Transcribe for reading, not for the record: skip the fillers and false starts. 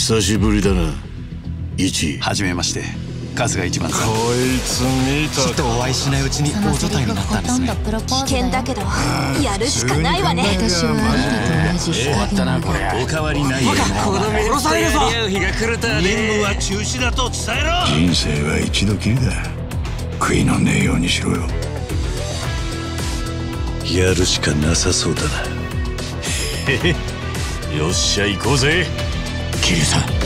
久しぶりだな、一。 はじめまして、春日一番さん。 こいつ見たか。 きっとお会いしないうちに大所帯になったんですね。 危険だけどやるしかないわね。 私はあなたと同じ終わったなこれ。おかわりないよ。 殺されるぞ。 日が来るとは任務は中止だと伝えろ。 人生は一度きりだ。悔いのねえようにしろよ。 やるしかなさそうだな。へへ、よっしゃ行こうぜ、桐生さん。